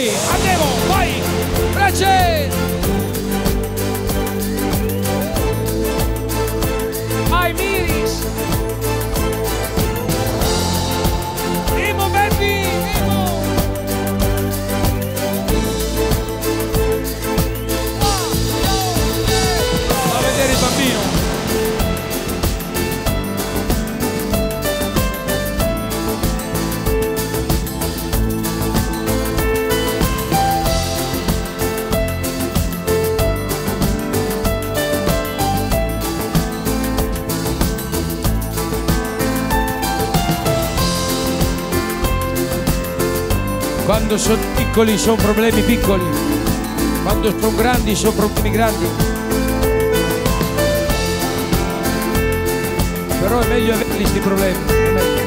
Sì, andiamo, vai! Grazie! Vai Miris! Imo baby! Imo! Va a vedere il bambino! Quando sono piccoli sono problemi piccoli, quando sono grandi sono problemi grandi. Però è meglio averli questi problemi. È meglio.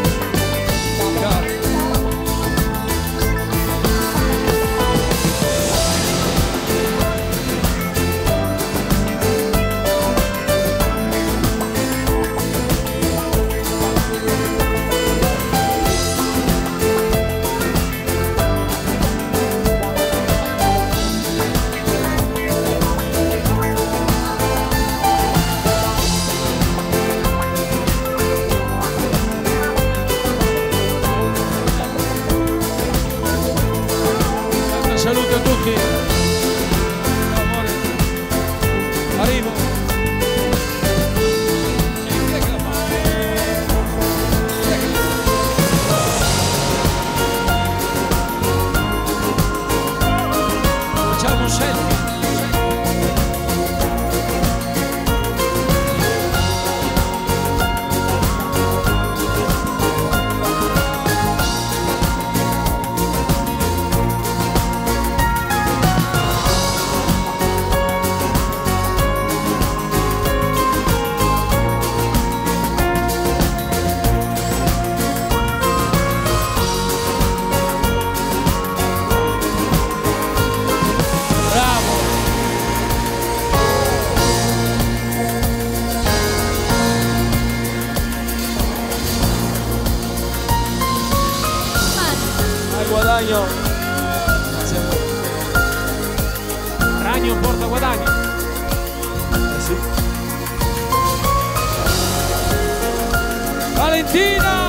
Saluto a tutti. Ciao amore. Arrivo. Facciamo un selfie. Guadagno. Grazie a voi. Ragno porta guadagno. Sì. Valentina.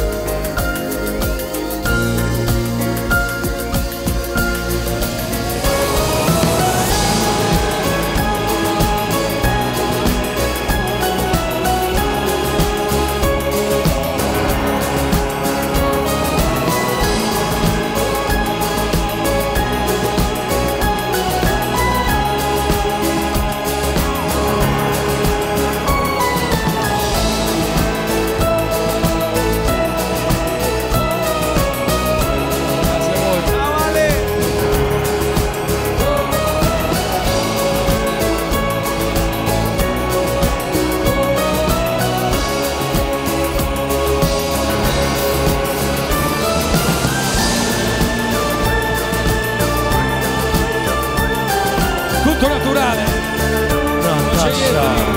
Tutto naturale. Non c'è niente.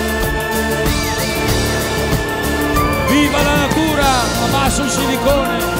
Viva la natura, a basso il silicone.